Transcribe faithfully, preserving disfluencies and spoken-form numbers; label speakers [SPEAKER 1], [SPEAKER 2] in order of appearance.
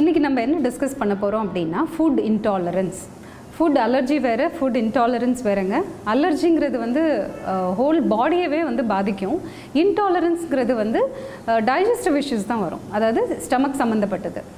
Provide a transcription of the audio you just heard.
[SPEAKER 1] இன்றைக்கி நம்ம என்ன டிஸ்கஸ் பண்ண போகிறோம் அப்படின்னா ஃபுட் இன்டாலரன்ஸ். ஃபுட் அலர்ஜி வேறு, ஃபுட் இன்டாலரன்ஸ் வேறுங்க. அலர்ஜிங்கிறது வந்து ஹோல் பாடியவே வந்து பாதிக்கும். இன்டாலரன்ஸ்ங்கிறது வந்து டைஜஸ்டிவ் இஷ்யூஸ் தான் வரும், அதாவது ஸ்டமக் சம்மந்தப்பட்டது.